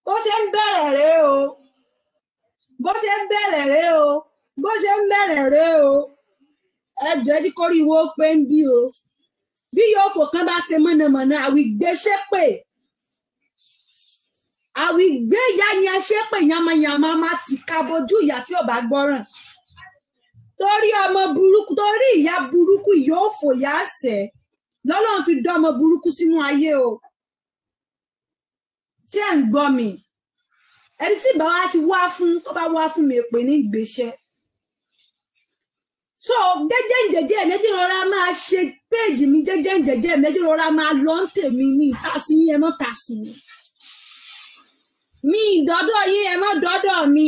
bó ṣe ń bẹ̀rẹ̀ rèé o bó ṣe ń bẹ̀rẹ̀ rèé o bó ṣe ń bẹ̀rẹ̀ rèé o ẹjọ́ ẹjí kórí ìwọ pé ń bí o bí yóò fò kán bá ṣe mọ̀nàmọ̀nà àwìgbé ṣépè àwìgbé ìyá yẹn ṣépè yamayama má ti ká bojú ìyá tí ò bá gbọ́ràn torí ọmọ burúkú torí ìyá burúkú yóò fò yá ṣẹ lọ́lọ́run fi dá ọmọ burúkú sínú ayé o tí ẹ̀ ń gbọ́ mi ẹni tí bá wá ti wá fún tó bá wá fún mi pè ní ìgbésẹ̀ so jẹ́jẹ́ jẹ́jẹ́ méjì rọra máa ṣe péèjì mi jẹ́jẹ́ jẹ́jẹ́ méjì rọra máa lọ ń tèmi ní ìtàsí yín ẹ mọ́ tàsí mi ìdọ́dọ̀ yín ẹ mọ́ dọ́dọ̀ mi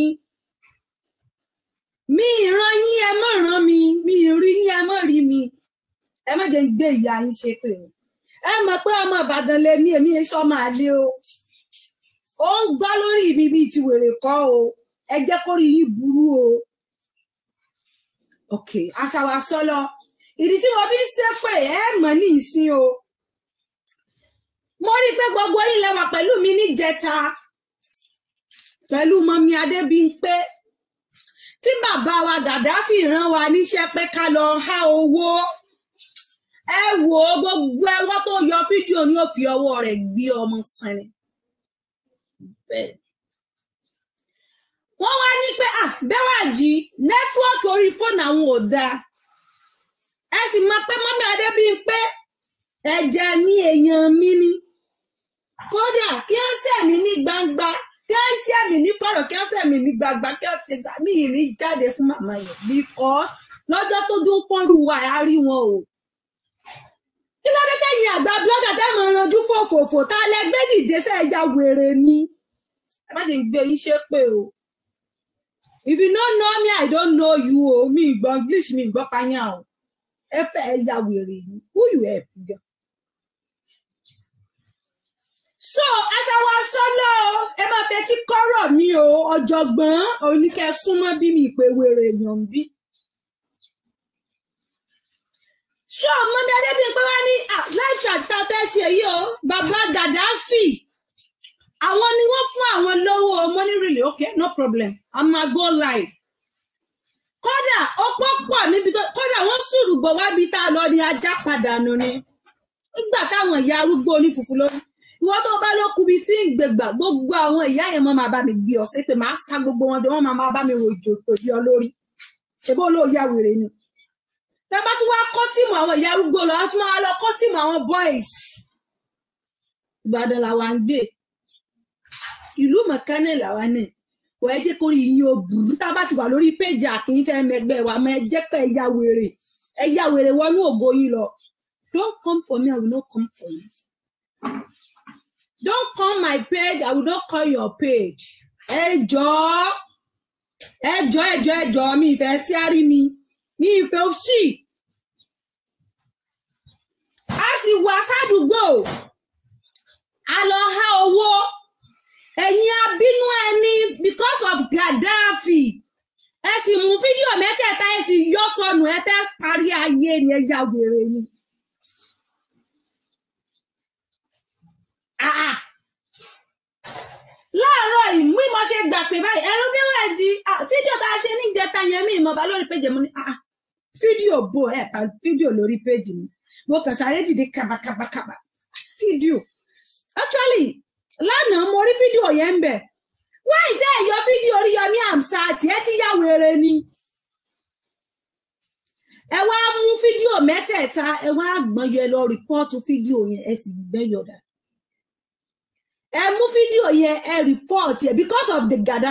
mi ìran yín ẹ mọ́ ràn mi mi ìrí yín ẹ mọ́ rí mi ẹ má jẹ́ ń gbé ìyá yín ṣe pé ẹ mọ̀ pé ọmọ Ìbàdàn lè ní èmi èso máa lé o ó ń gbọ́ lórí mi bíi ti wèrè kọ́ o ẹ jẹ́ kó rí yín burú o ok aṣàwà sọlọ ìdí tí mo fi ń ṣépè ẹ mọ̀ ní ìsín o mo rí i pé gbogbo yín lẹ́wà pẹ̀lú mi níjẹta pẹ̀lú mọ́mí Adébímpé tí bàbá wa Gàdáfì rán wa níṣẹ́ pé ká lọ há owó ẹ wò ó gbogbo ẹwọ́ tó yọ fídíò ni ó fi ọwọ́ rẹ̀ gbé ọmọ sẹ́ni bẹ́ẹ̀ wọ́n wá ní pé Bẹ́wàjí nẹ́tíwọ́ọ̀kì orí fóònù àwọn ò dáa ẹ sì mọ̀ pé mọ́mí Adébímpé ẹ̀jẹ̀ mi èèyàn mi ni kódà kí ó sẹ̀mí ní gbangba kí ó sẹ̀mí ní kọ̀rọ̀ kí ó sẹ̀mí ní gbangba kí ó ṣe gbà mí ìní jáde fún màmá yẹn because lọ́jọ́ tó dún pọ́nrú wa á rí wọn o kí ló dé tẹ̀yìn àgbà blọ́gà tẹ́mọ̀ ranjú fòfòfò tá a lẹ gbé dìde sẹ́ẹ̀yà wèrè ni ẹ má jẹ́ gbé yín ṣépè o if you don't know me I don't know you o mi gbọ́ English mi gbọ́ panyá o ẹ fẹ́ ẹ ya wèrè ni who you help gan. so aṣáwá sọlọ ẹ máa fetí kọ́rọ̀ mi o ọ̀jọ̀gbọ́n oníkẹ́ súnmọ́ bí mi ìpè wèrè èèyàn bí. so mọ́mí Adébímpé wá ní live chat tá a fẹ́ ṣe yìí o bàbá Gàdáfì àwọn ni wọ́n fún àwọn lówó money really okay no problem I'm ma go live kódà ọ̀pọ̀ pọ̀ níbi tó kódà wọ́n sùrùgbọ̀ wá bí tá a lọ ní ajá padà nù ni nígbà táwọn ìyá arúgbó onífùfù lórí ìwọ́n tó bá ló kubi tí ń gbègbà gbogbo àwọn ìyá yẹn máa bá mi gbé ọ̀sẹ̀ pé máa sá gbogbo wọn jọ wọ́n máa bá mi rojò tòbí ọ lórí ṣe bó lóò yá wèrè ni tá bá tún wá kọ́ tìmọ̀ àwọn ìyá arúgbó lọ tún máa lọ kọ́ tìmọ̀ àwọn boys Ìbàdàn làwa ń gbé ìlú mọ̀kánẹ̀ làwa náà kò ẹ jẹ́ kó rí yín o burú tá a bá ti wà lórí péjì àkínyìnfẹ́ mẹgbẹ́ wa mọ ẹ jẹ́ pé ẹ yá wèrè wọnú ògo yín lọ don't come for me I will not come for you don't call my page I will not call your page ẹ jọ̀ọ́ mi ìfẹ́ sí àrí mi ìfẹ́ òṣì a sì wà sádùúgbò a lọ há owó ẹ̀yin abínú ẹni because of Gaddafi ẹ sì mú fídíò mẹ́tẹ̀ẹ̀ta ẹ sì yọ sọnù ẹ fẹ́ kárí ayé ni ẹ ya wèrè ni. láàárọ̀ ìmú ìmọ̀ ṣe gbà pé báyìí ẹ̀rọ bí wọ́n jí fídíò tá a ṣe ní ìjẹta yẹn mí ìmọ̀ bá lórí péjì mo ní fídíò bò ẹ̀ pa fídíò lórí péjì mi mo kàn sáré dìde kàbàkàbàkàbà fídíò actually lánàá mo rí fídíò yẹn ń bẹ̀ wọ́n ìdá ẹ̀yọ fídíò Oríyọmí Hamzat ẹ ti yá wèrè ni ẹ wá mú fídíò mẹ́tẹ̀ẹ̀ta ẹ wá gbọ́n yẹ lọ rìpọ́ọ̀tù fídíò yẹn ẹ sì gbẹ́yọ̀dà ẹ mú fídíò yẹn ẹ rìpọ́ọ̀tù ẹ because of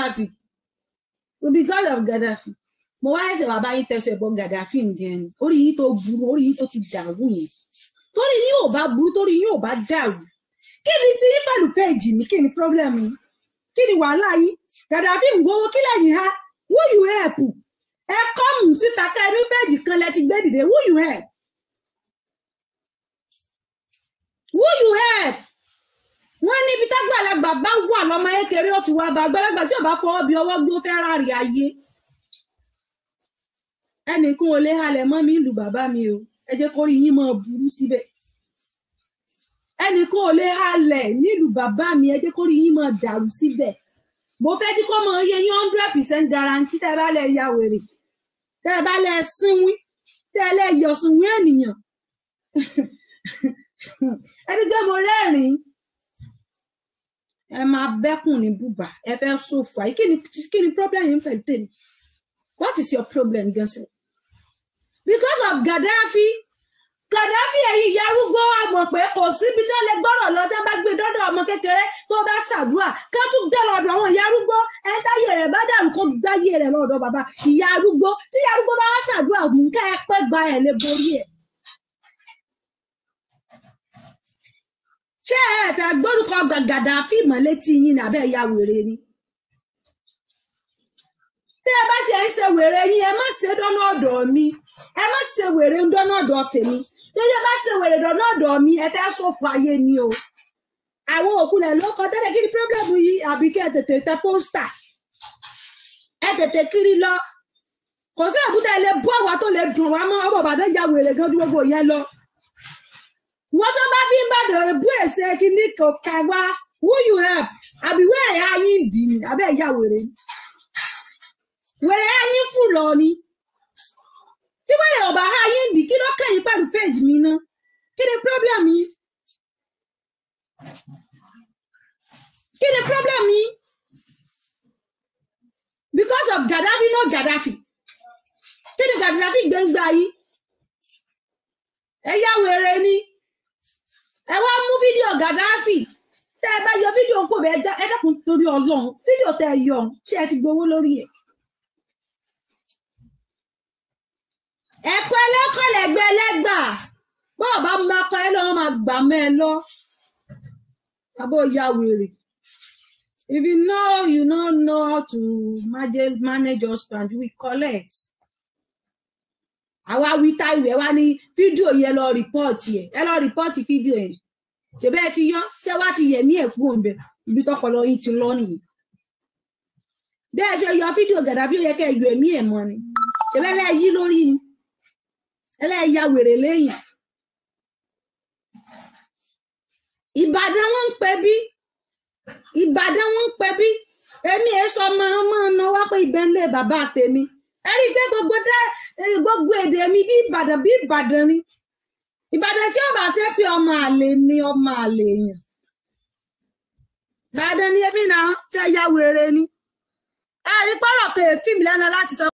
Gaddafi mo wá ẹsẹ̀ bàbá yín tẹ̀sẹ̀ bọ́ Gaddafi nìyẹn orí yín tó burú orí yín tó ti dàrú yẹn torí yín ò bá burú torí yín ò bá dàrú kí ni tí yín pẹ̀lú péèjì mi kí ni problem yín kí ni wàhálà yín Gaddafi ń gbowó kí lẹ́yìn ha who you help ẹ kọ́mù síta ká ẹni péèjì kan lẹ ti gbé dìde who you help wọ́n níbi tágbàlagbà bá wà lọ́mọ kékeré ó ti wá bá àgbàlagbà tí ò bá fọwọ́ bí ọwọ́ gbó fẹ́ rárí ayé ẹnìkan ò lè halẹ̀ mọ́ mi ìlú bàbá mi o ẹ jẹ́ kó rí yín mọ́ burú síbẹ̀ ẹnìkan ò lè halẹ̀ nílùú bàbá mi ẹ jẹ́ kó rí yín máa dàrú síbẹ̀ mo fẹ́ kí kọ́ mọ iye yín 100% guarantee tẹ́ bá lẹ ya wèrè tẹ́ bá lẹ sínwín tẹ́ lẹ yọ sínwín ènìyàn ẹni gbé mo rẹ́rìn-ín ẹ máa bẹ́kùn ní bùbá ẹ fẹ́ sòfò àyè kí ni problem yín pẹ̀lú tèmi what is your problem gẹ́sẹ̀ because of Gaddafi ẹ̀yin ìyá arúgbó àmọ̀ pé kò síbi tó lè gbọ́rọ̀ lọ tẹ́ bá gbé dọ́dọ̀ ọmọ kékeré tó bá ṣàdúrà ká tún gbé lọ́dọ̀ àwọn ìyá arúgbó ẹ táyé rẹ̀ bá dàrú kó gbáyé rẹ̀ lọ́dọ̀ bàbá ìyá arúgbó tí ìyá arúgbó bá wá ṣàdúrà mú ká ẹ pẹ́ gba ẹ̀ lè borí ẹ̀. ṣé ẹ tẹ gbórúkọ Gaddafi mọ́ létí yín ní abẹ́ ìyá wèrè ni tẹ́ ẹ bá ti ẹ̀ ń ṣe wèrè yín ẹ má ṣe dọ́nà ọ̀dọ̀ mi ẹ má ṣe wèrè ń dọ́nà ọ̀dọ̀ tèmi tẹ́jọ́ bá ṣe wèrè dọ́nà ọ̀dọ̀ mi ẹ tẹ́ sọ̀fọ̀ ayé ni o àwọn òkúlẹ̀ ló kọ tẹ́lẹ̀ kí ni pírọ́blẹ́mù yìí àbí kí ẹ tètè tẹ pósítà ẹ tètè kiri lọ kò sí àbúdá ilé bọ́ àwa tó lè dùn wá mọ́ ọmọ bàdé ya wèrè gan ju gbogbo yẹn lọ wọ́n tó bá bí ń bàdàn ebú èsè kí ní kò ká wá who you help àbí wẹ́rẹ̀ ayín dì ní abẹ́ ìyá wèrè ayín fù lọ ni tí wẹ́rẹ̀ ọba ayín dì kí ló kẹ́yìn pẹ̀lú péjì mi ná kí ni problem yìí kí ni problem yìí because of Gaddafi no Gaddafi kí ni Gaddafi gbẹ̀ngbà yìí ẹ yá wèrè ni ẹ wá mú fídíò Gaddafi tẹ ẹ bá yọ fídíò kò bẹ ẹ dákun torí Ọlọ́run fídíò tẹ ẹ yọ ṣé ẹ ti gbowó lórí ẹ ẹ̀kọ́ ẹlẹ́kọ́ lẹ́gbẹ́ ẹlẹ́gbà bọ́ọ̀ bá mú akọ ẹ lọ́wọ́ máa gbà mọ́ ẹ lọ abó ya wèrè if you don't know how to manage husband we collect àwa wí táìwé wá ní fídíò yẹn lọ rìpọ́ọ̀tì fídíò yẹn ṣe bẹ́ẹ̀ ti yọ ṣé wá ti yẹ̀mí ẹ̀kú òǹbẹ ibi tọpọlọ yín ti lọ nìyí bẹ́ẹ̀ ṣe yọ fídíò Gaddafi ó yẹ kẹ́ yọ ẹ̀mí ẹ̀ mọ́ ni ṣe bẹ́ẹ̀ lẹ́ẹ̀ yí lórí ni ẹlẹ́yà wèrè lẹ́yìn Ìbàdàn wọn ń pẹ bí èmi èso ọmọ ọ̀nà wá pé ibẹ̀ ń lé bàbá tèmi ẹ̀rí pé gbogbo èdè mi bí Ìbàdàn ni Ìbàdàn tí ó bá ṣe pé ọmọ àlè ni ọmọ àlè èèyàn Ìbàdàn ni èmi náà ṣe ya wèrè ni ẹ̀rí pọ́rọ̀ kò èéfì mi lẹ́nu láti sọ